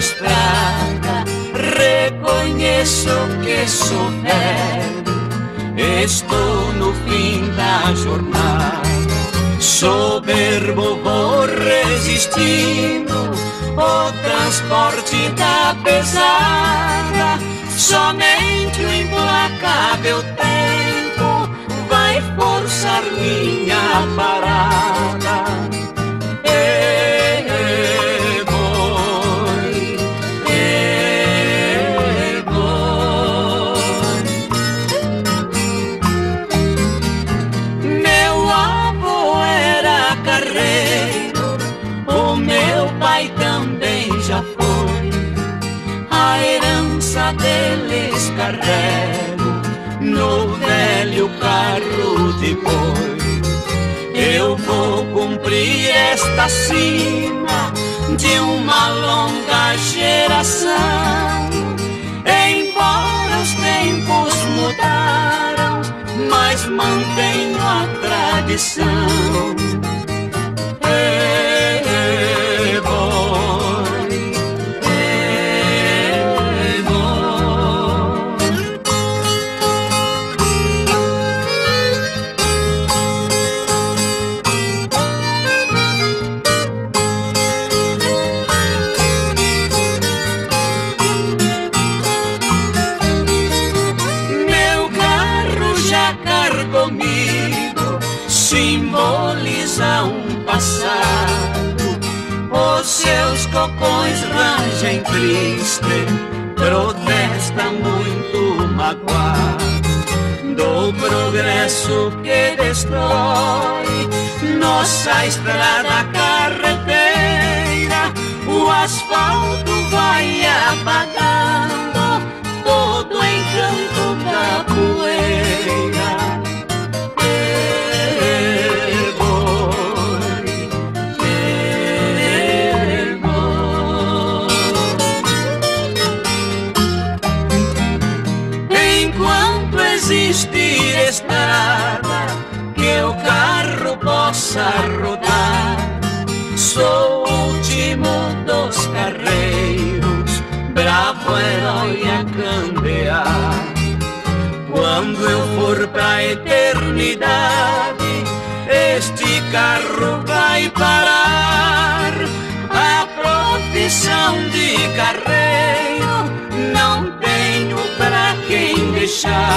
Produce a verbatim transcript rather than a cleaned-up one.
estrada, reconheço que sou velho, estou no fim da jornada. Soberbo vou resistindo o transporte da pesada, somente o implacável tempo vai forçar minha parada. E boi, e boi. Meu avô era carreiro, o meu pai também já foi. A herança deles carrego no velho carro de boi. Eu vou cumprir esta sina de uma longa geração. Embora os tempos mudaram, mas mantenho a tradição. E boi, e boi. Meu carro já carcomido simboliza um passado. Os seus cocões rangem triste, protesta muito magoado do progresso que destrói nossa estrada carreteira. O asfalto vai apagando todo o encanto da poeira. Existir estrada que o carro possa rodar, sou o último dos carreiros, bravo herói a candear. Quando eu for pra eternidade, este carro vai parar. A profissão de carreiro não tenho pra quem deixar.